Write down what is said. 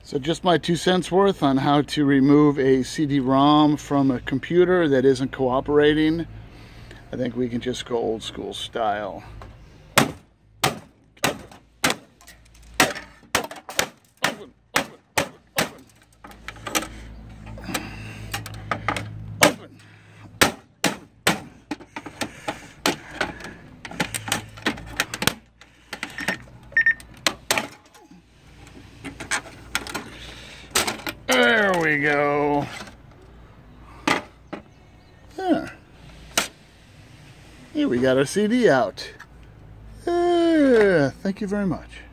So just my 2 cents worth on how to remove a CD-ROM from a computer that isn't cooperating. I think we can just go old school style. There we go. There. Here we got our CD out. Thank you very much.